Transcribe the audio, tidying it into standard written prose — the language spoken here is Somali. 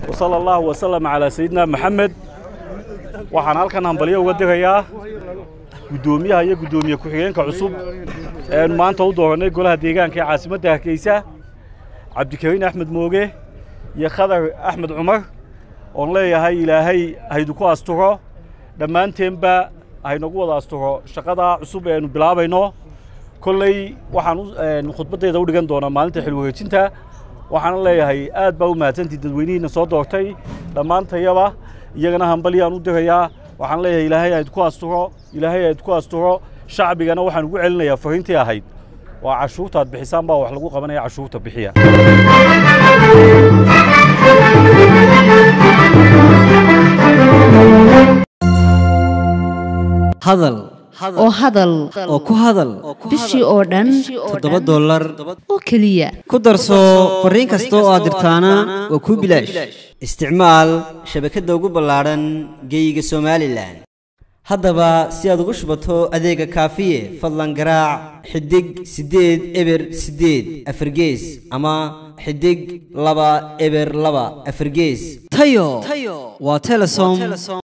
وصلى الله وسلم على سيدنا محمد waxaan halkan hambalyo uga digayaa gudoomiyaha iyo gudoomiye ku-xigeenka cusub ee maanta u dooranay golaha deegaanka ee caasimadda Hargeysa Cabdikariin Axmed Mooge iyo Khadar Axmed Cumar oo leeyahay Ilaahay haydu ku asturo dhamaanteenba haynagu wada asturo shaqada cusub ee aanu bilaabayno kolley waxaan khudbadeeda u dhigan doonaa maalinta xil wareejinta waxaan leeyahay aad baa u mahadsantii dadweynihiina soo doortay dhamaantayaba iyagana hambaliyaan u dirayaa waxaan leeyahay Ilaahay aad ku asturo shacbigana waxaan ugu celinayaa fariintii ahayd waa cashuurta aad bixisaan baa wax lagu qabanaya cashuurta bixiya hadal oo ku hadal bishii oo dhan $7 oo kaliya ku darso fariin kasta oo aad dirtaana waa ku bilaash isticmaal shabakadda ugu ballaaran geyga Soomaaliland haddaba si aad ugu shubato adeega kaafiye fadlan garaac xidig 8 eber 8 afargees ama xidig 2 eber 2 afargees tayo waa Telesom